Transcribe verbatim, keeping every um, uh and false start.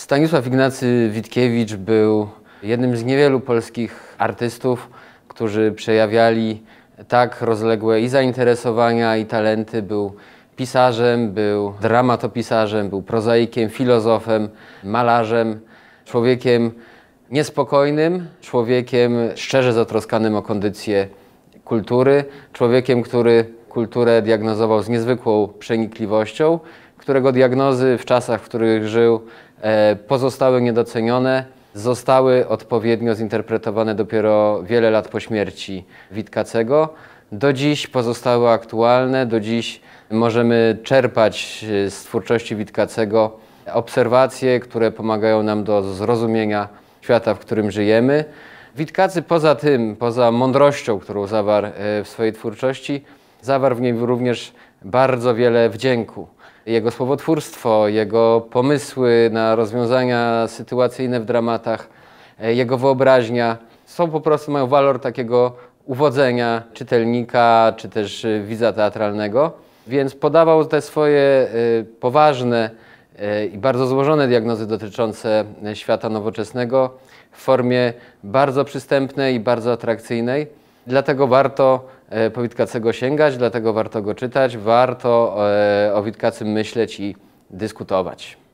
Stanisław Ignacy Witkiewicz był jednym z niewielu polskich artystów, którzy przejawiali tak rozległe i zainteresowania, i talenty. Był pisarzem, był dramatopisarzem, był prozaikiem, filozofem, malarzem, człowiekiem niespokojnym, człowiekiem szczerze zatroskanym o kondycję kultury, człowiekiem, który kulturę diagnozował z niezwykłą przenikliwością, którego diagnozy w czasach, w których żył, pozostały niedocenione, zostały odpowiednio zinterpretowane dopiero wiele lat po śmierci Witkacego. Do dziś pozostały aktualne, do dziś możemy czerpać z twórczości Witkacego obserwacje, które pomagają nam do zrozumienia świata, w którym żyjemy. Witkacy poza tym, poza mądrością, którą zawarł w swojej twórczości, zawarł w niej również bardzo wiele wdzięku. Jego słowotwórstwo, jego pomysły na rozwiązania sytuacyjne w dramatach, jego wyobraźnia są po prostu, mają walor takiego uwodzenia czytelnika, czy też widza teatralnego. Więc podawał te swoje poważne i bardzo złożone diagnozy dotyczące świata nowoczesnego w formie bardzo przystępnej i bardzo atrakcyjnej. Dlatego warto po Witkacego sięgać, dlatego warto go czytać, warto o Witkacym myśleć i dyskutować.